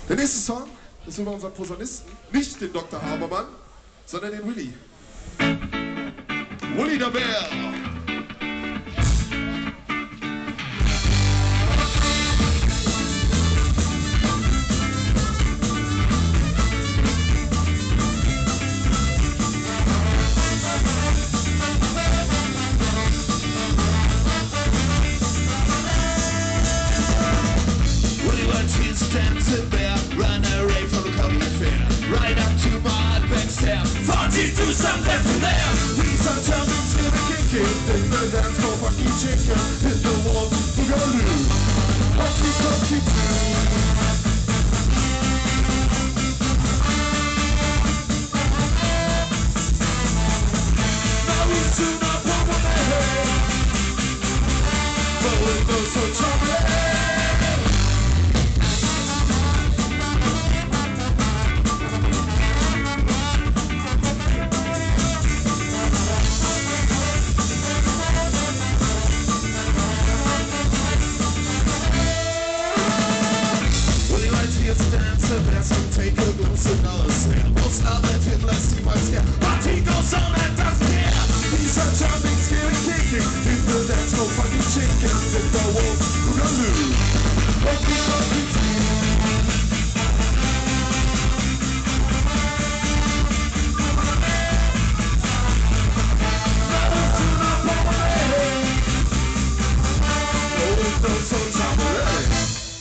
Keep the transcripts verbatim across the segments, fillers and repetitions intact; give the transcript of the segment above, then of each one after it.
Der nächste Song ist über unseren Posaunisten, nicht den Doktor Habermann, sondern den Willy. Willy der Bär. Do something from there. Please don't tell me it's gonna kick it. Then the dance go fucking chicken. Hit the wall, boogaloo. Honky tonky too. Now we do not want what they hate. But it goes so chocolate. Take a look and another step. Most of it hit less than my step. But he goes on and doesn't care. He's a charming, scary kicking. In the dance, no fucking chicken. With the wolf, boogaloo. Honky tonky too. Now it's too not for my head. Oh, it goes so chocolate.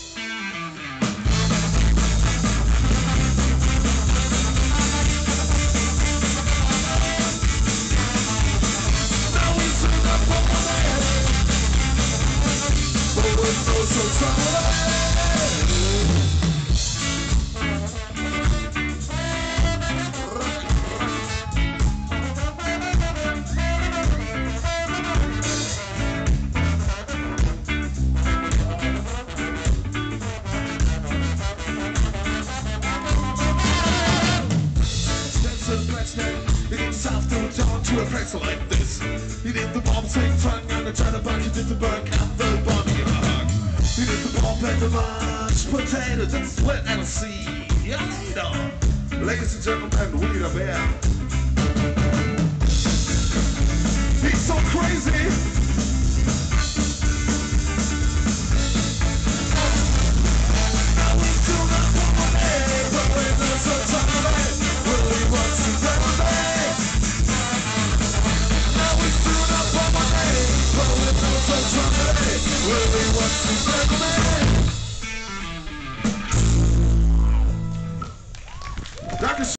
To a pretzel like this. He did the bomb take tongue and I tried to bunch it did the burn and the bomb in a hug. He did the bomb and the mashed potatoes and sweat and a sea. Yeah, later. Ladies and gentlemen, Willy the Bär. He's so crazy.